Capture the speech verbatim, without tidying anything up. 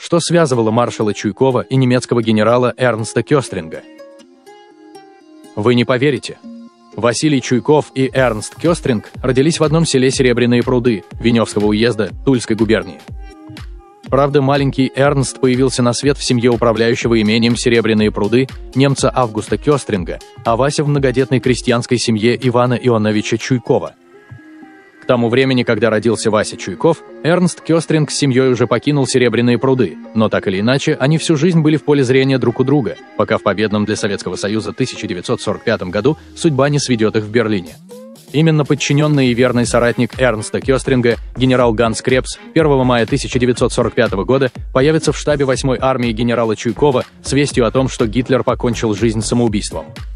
Что связывало маршала Чуйкова и немецкого генерала Эрнста Кёстринга? Вы не поверите. Василий Чуйков и Эрнст Кёстринг родились в одном селе Серебряные пруды Веневского уезда Тульской губернии. Правда, маленький Эрнст появился на свет в семье управляющего имением Серебряные пруды немца Августа Кёстринга, а Вася в многодетной крестьянской семье Ивана Ионовича Чуйкова. К тому времени, когда родился Вася Чуйков, Эрнст Кёстринг с семьей уже покинул Серебряные пруды, но так или иначе, они всю жизнь были в поле зрения друг у друга, пока в победном для Советского Союза тысяча девятьсот сорок пятом году судьба не сведет их в Берлине. Именно подчиненный и верный соратник Эрнста Кёстринга, генерал Ганс Крепс, первого мая тысяча девятьсот сорок пятого года появится в штабе восьмой армии генерала Чуйкова с вестью о том, что Гитлер покончил жизнь самоубийством.